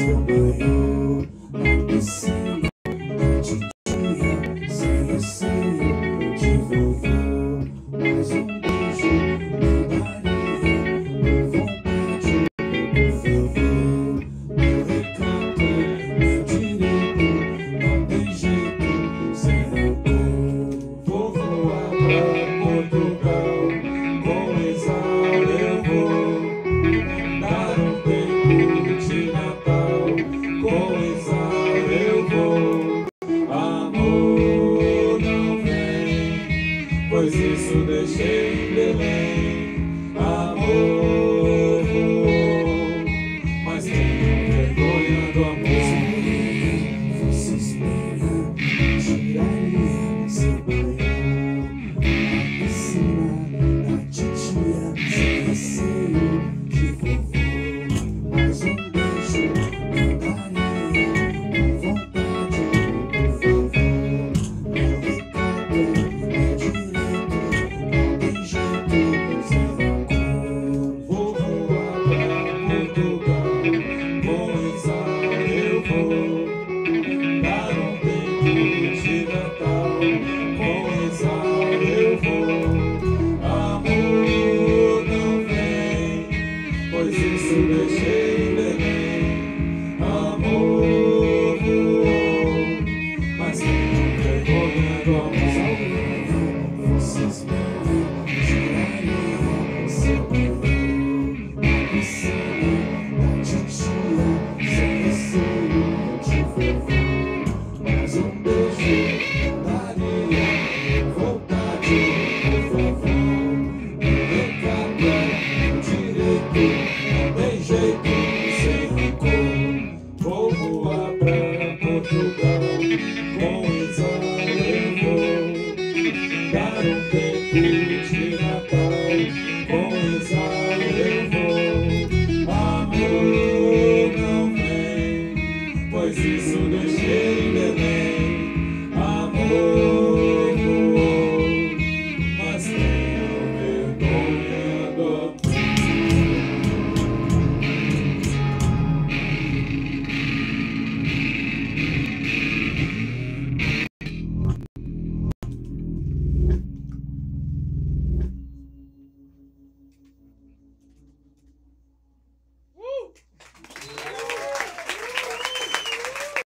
seu maior, na piscina da titia, sem receio de vovô. Mais um beijo me daria, com vontade, por favor. Meu recato, meu direito, não tem jeito sem rancor. Vou voar pra Portugal, com Exal eu vou dar um tempo de Natal, com Exal eu vou. Amor, não vem, pois isso deixei em Belém. Amor, voou, mas tenho vergonha do amor. Você espera, tiraria seu banho na piscina da titia, sem receio de vovô. Mais um beijo me daria, com vontade, por favor. Meu recado é direito, não tem jeito sem rancor. Vou voar pra Portugal, com Exal eu vou dar um tempo de Natal, com Exal eu vou. Amor, não vem, pois isso deixei em Belém. Amor, voou, mas tenho vergonha do amor. Vocês me tiraria seu banho na piscina da titia, sem receio de vovô. Mas um beijo daria, vontade, por favor. Meu recado é direito, não tem jeito sem rancor. Vou voar pra Portugal, com Exal eu vou dar um tempo de Natal, com Exal eu vou. Amor, não vem, pois isso